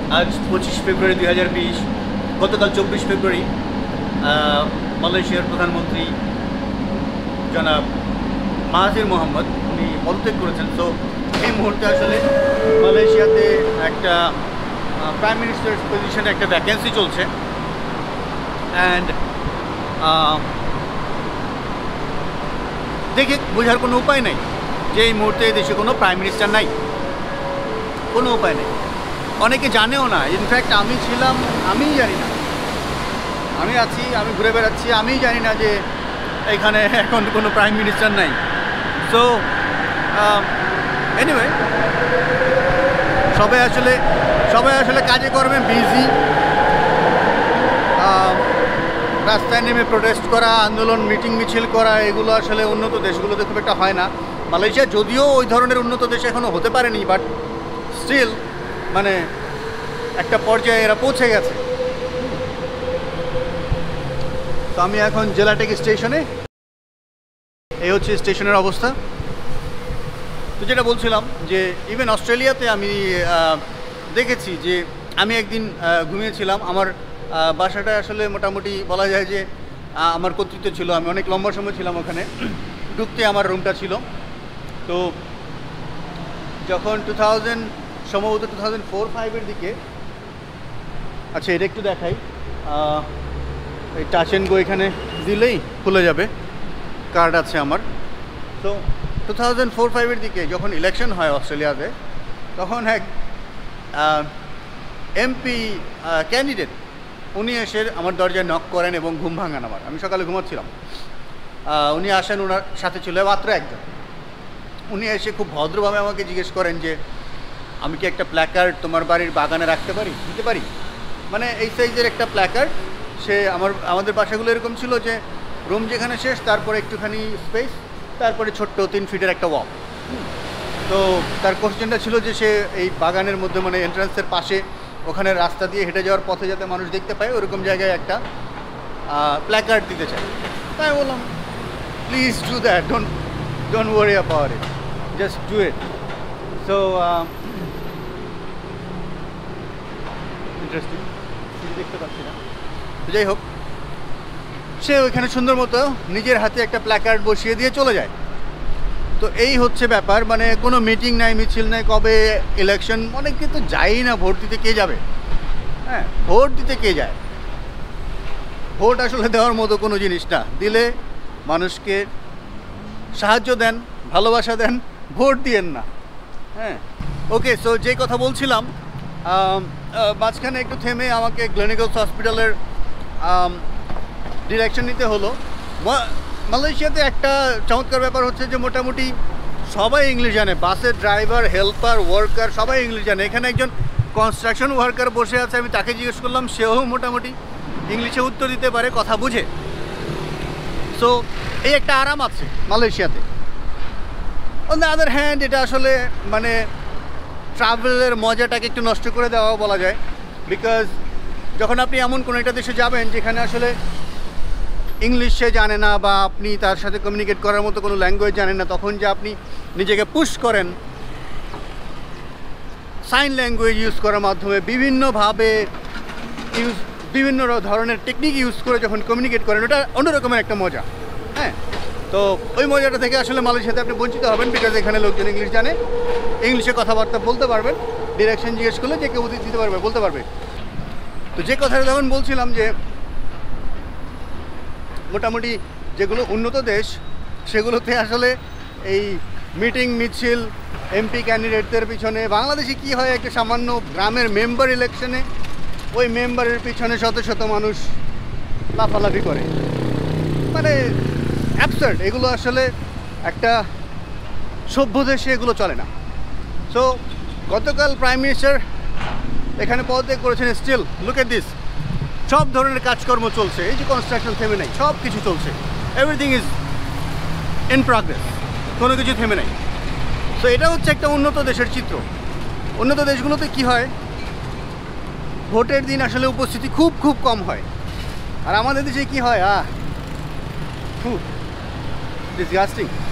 আজ 25 ফেব্রুয়ারি 2020। গতকাল 24 ফেব্রুয়ারি মালয়েশিয়ার প্রধানমন্ত্রী জনাব মাহাথির মোহাম্মদ উনি পদত্যাগ করেছেন। তো এই মুহূর্তে আসলে মালয়েশিয়াতে একটা প্রাইম মিনিস্টার পজিশনে একটা ভ্যাকেন্সি চলছে। অ্যান্ড দেখে বোঝার কোনো উপায় নেই যে এই মুহূর্তে দেশে কোনো প্রাইম মিনিস্টার নাই, কোনো উপায় নেই। অনেকে জানেও না, ইনফ্যাক্ট আমি ছিলাম, আমিই জানি না, আমি আছি, আমি ঘুরে বেড়াচ্ছি, আমিই জানি না যে এখানে এখন কোনো প্রাইম মিনিস্টার নাই। সো এনিওয়ে, সবাই আসলে কাজে কর্মে বিজি। রাস্তায় নেমে প্রোটেস্ট করা, আন্দোলন, মিটিং মিছিল করা, এগুলো আসলে উন্নত দেশগুলোতে খুব একটা হয় না। মালয়েশিয়া যদিও ওই ধরনের উন্নত দেশ এখনও হতে পারেনি, বাট স্টিল মানে একটা পর্যায়ে এরা পৌঁছে গেছে। তো আমি এখন জেলাটেক স্টেশনে, এই হচ্ছে স্টেশনের অবস্থা। তো যেটা বলছিলাম যে ইভেন অস্ট্রেলিয়াতে আমি দেখেছি যে আমি একদিন ঘুমিয়েছিলাম। আমার বাসাটা আসলে মোটামুটি বলা যায় যে আমার কর্তৃত্ব ছিল, আমি অনেক লম্বা সময় ছিলাম ওখানে। ঢুকতে আমার রুমটা ছিল। তো যখন সম্ভবত 2004-05 দিকে, আচ্ছা এটা একটু দেখাই, এই টাচ অ্যান্ড গো এখানে দিলেই খুলে যাবে, কার্ড আছে আমার। তো 2004-05 দিকে যখন ইলেকশন হয় অস্ট্রেলিয়াতে, তখন এক এমপি ক্যান্ডিডেট উনি এসে আমার দরজায় নক করেন এবং ঘুম ভাঙান আমার। আমি সকালে ঘুমাচ্ছিলাম, উনি আসেন, ওনার সাথে ছিল মাত্র একজন। উনি এসে খুব ভদ্রভাবে আমাকে জিজ্ঞেস করেন যে আমি কি একটা প্ল্যাকার্ড তোমার বাড়ির বাগানে রাখতে পারি, দিতে পারি। মানে এই সাইজের একটা প্ল্যাকার্ড। সে আমাদের বাসাগুলো এরকম ছিল যে রুম যেখানে শেষ, তারপরে একটুখানি স্পেস, তারপরে ছোট্ট 3 ফিটের একটা ওয়াল। তো তার কোশ্চেনটা ছিল যে সে এই বাগানের মধ্যে, মানে এন্ট্রান্সের পাশে, ওখানে রাস্তা দিয়ে হেঁটে যাওয়ার পথে যাতে মানুষ দেখতে পায় ওরকম জায়গায় একটা প্ল্যাকার্ড দিতে চায়। তাই বললাম, please do that, don't worry about it, just do it. So interesting, দেখতে পাচ্ছি না। যাই হোক, সে ওইখানে সুন্দর মতো নিজের হাতে একটা প্ল্যাকার্ড বসিয়ে দিয়ে চলে যায়। তো এই হচ্ছে ব্যাপার, মানে কোনো মিটিং নাই, মিছিল নাই। কবে ইলেকশন, অনেকে তো যায়ই না। ভোট দিতে কে যাবে? হ্যাঁ, ভোট দিতে কে যায়? ভোট আসলে দেওয়ার মতো কোনো জিনিস না। দিলে মানুষকে সাহায্য দেন, ভালোবাসা দেন, ভোট দিয়েন না। হ্যাঁ, ওকে। সো যে কথা বলছিলাম, মাঝখানে একটু থেমে আমাকে গ্লেনিগলস হসপিটালের ডিরেকশন নিতে হলো। মালয়েশিয়াতে একটা চমৎকার ব্যাপার হচ্ছে যে মোটামুটি সবাই ইংলিশ জানে। বাসের ড্রাইভার, হেল্পার, ওয়ার্কার সবাই ইংলিশ জানে। এখানে একজন কনস্ট্রাকশন ওয়ার্কার বসে আছে, আমি তাকে জিজ্ঞেস করলাম, সেও মোটামুটি ইংলিশে উত্তর দিতে পারে, কথা বুঝে। সো এই একটা আরাম আছে মালয়েশিয়াতে। অন দ্য আদার হ্যান্ড, এটা আসলে মানে ট্রাভেলের মজাটাকে একটু নষ্ট করে দেওয়া বলা যায়। বিকজ যখন আপনি এমন কোনো একটা দেশে যাবেন যেখানে আসলে ইংলিশ সে জানে না, বা আপনি তার সাথে কমিউনিকেট করার মতো কোনো ল্যাঙ্গুয়েজ জানেন না, তখন যে আপনি নিজেকে পুশ করেন সাইন ল্যাঙ্গুয়েজ ইউজ করার মাধ্যমে, বিভিন্নভাবে বিভিন্ন ধরনের টেকনিক ইউজ করে যখন কমিউনিকেট করেন, ওটা অন্যরকমের একটা মজা। হ্যাঁ, তো ওই মজাটা থেকে আসলে মালয়েশিয়াতে আপনি বঞ্চিত হবেন। বিকজ এখানে লোকজন ইংলিশ জানে, ইংলিশে কথাবার্তা বলতে পারবেন, ডিরেকশন জিজ্ঞেস করলে যে কেউ দিতে পারবে, বলতে পারবে। তো যে কথাটা তখন বলছিলাম যে মোটামুটি যেগুলো উন্নত দেশ, সেগুলোতে আসলে এই মিটিং মিছিল, এমপি ক্যান্ডিডেটদের পিছনে, বাংলাদেশে কি হয়, একটা সামান্য গ্রামের মেম্বার ইলেকশনে ওই মেম্বারের পিছনে শত শত মানুষ লাফালাফি করে, মানে অ্যাবসার্ড। এগুলো আসলে একটা সভ্য দেশে এগুলো চলে না। সো গতকাল প্রাইম মিনিস্টার এখানে পদত্যাগ করেছেন। স্টিল লুক এট দিস, সব ধরনের কাজকর্ম চলছে। এই যে কনস্ট্রাকশন থেমে নেই, সব কিছু চলছে, এভরিথিং ইজ ইন প্রগ্রেস, কোনো কিছু থেমে নেই। সো এটা হচ্ছে একটা উন্নত দেশের চিত্র। উন্নত দেশগুলোতে কি হয়, ভোটের দিন আসলে উপস্থিতি খুব খুব কম হয়। আর আমাদের দেশে কি হয়, ডিসগাস্টিং।